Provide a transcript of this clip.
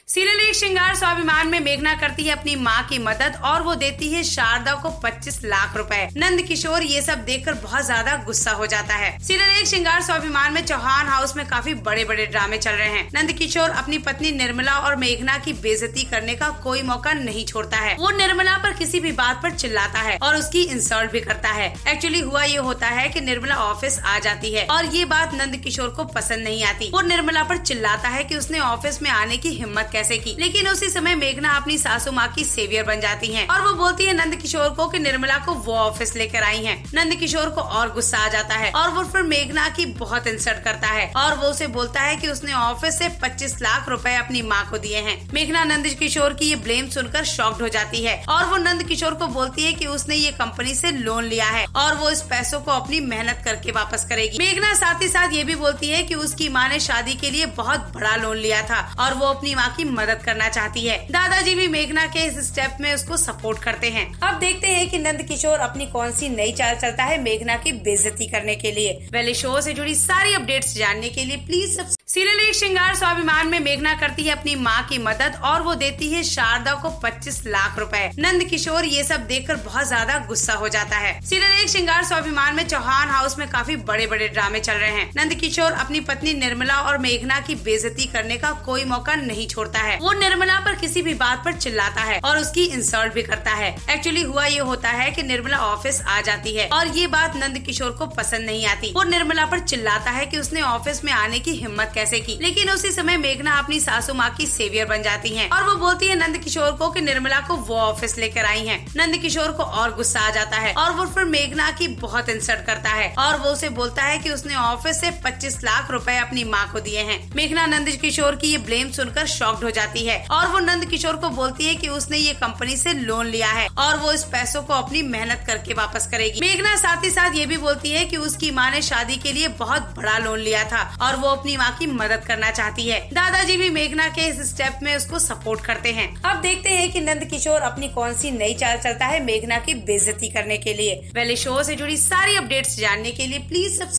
Serial एक श्रृंगार स्वाभिमान में मेघना करती है अपनी मां की मदद और वो देती है शारदा को 25 लाख रुपए। नंद किशोर ये सब देखकर बहुत ज्यादा गुस्सा हो जाता है। सीरियल एक श्रृंगार स्वाभिमान में चौहान हाउस में काफी बड़े बड़े ड्रामे चल रहे हैं। नंद किशोर अपनी पत्नी निर्मला और मेघना की बेइज्जती करने का कोई मौका नहीं छोड़ता है। वो निर्मला पर किसी भी बात पर चिल्लाता है और उसकी इंसल्ट भी करता है। एक्चुअली हुआ ये होता है कि निर्मला ऑफिस आ जाती है और ये बात नंद किशोर को पसंद नहीं आती। वो निर्मला पर चिल्लाता है कि उसने ऑफिस में आने की हिम्मत कैसे की, लेकिन उसी समय मेघना अपनी सासू माँ की सेवियर बन जाती हैं और वो बोलती है नंद किशोर को कि निर्मला को वो ऑफिस लेकर आई हैं। नंद किशोर को और गुस्सा आ जाता है और वो फिर मेघना की बहुत इंसल्ट करता है और वो उसे बोलता है कि उसने ऑफिस से 25 लाख रुपए अपनी माँ को दिए हैं। मेघना नंद किशोर की ये ब्लेम सुनकर शॉक्ड हो जाती है और वो नंद किशोर को बोलती है कि उसने ये कंपनी से लोन लिया है और वो इस पैसों को अपनी मेहनत करके वापस करेगी। मेघना साथ ही साथ ये भी बोलती है कि उसकी माँ ने शादी के लिए बहुत बड़ा लोन लिया था और वो अपनी माँ की मदद करना चाहती है। दादाजी भी मेघना के इस स्टेप में उसको सपोर्ट करते हैं। अब देखते हैं कि नंद किशोर अपनी कौन सी नई चाल चलता है मेघना की बेइज्जती करने के लिए। पहले शो से जुड़ी सारी अपडेट्स जानने के लिए प्लीज सीरियल एक श्रृंगार स्वाभिमान में मेघना करती है अपनी मां की मदद और वो देती है शारदा को 25 लाख रुपए। नंद किशोर ये सब देखकर बहुत ज्यादा गुस्सा हो जाता है। सीरियल एक श्रृंगार स्वाभिमान में चौहान हाउस में काफी बड़े बड़े ड्रामे चल रहे हैं। नंद किशोर अपनी पत्नी निर्मला और मेघना की बेइज्जती करने का कोई मौका नहीं छोड़ता है। वो निर्मला पर किसी भी बात पर चिल्लाता है और उसकी इंसल्ट भी करता है। एक्चुअली हुआ ये होता है कि निर्मला ऑफिस आ जाती है और ये बात नंद किशोर को पसंद नहीं आती। वो निर्मला पर चिल्लाता है कि उसने ऑफिस में आने की हिम्मत कैसे की, लेकिन उसी समय मेघना अपनी सासू माँ की सेवियर बन जाती हैं और वो बोलती है नंद किशोर को कि निर्मला को वो ऑफिस लेकर आई हैं। नंद किशोर को और गुस्सा आ जाता है और वो फिर मेघना की बहुत इंसल्ट करता है और वो उसे बोलता है कि उसने ऑफिस से 25 लाख रुपए अपनी माँ को दिए हैं। मेघना नंद किशोर की ये ब्लेम सुनकर शॉक्ड हो जाती है और वो नंद किशोर को बोलती है कि उसने ये कंपनी से लोन लिया है और वो इस पैसों को अपनी मेहनत करके वापस करेगी। मेघना साथ ही साथ ये भी बोलती है कि उसकी माँ ने शादी के लिए बहुत बड़ा लोन लिया था और वो अपनी माँ की मदद करना चाहती है। दादाजी भी मेघना के इस स्टेप में उसको सपोर्ट करते हैं। अब देखते हैं कि नंद किशोर अपनी कौन सी नई चाल चलता है मेघना की बेइज्जती करने के लिए। पहले शो से जुड़ी सारी अपडेट्स जानने के लिए प्लीज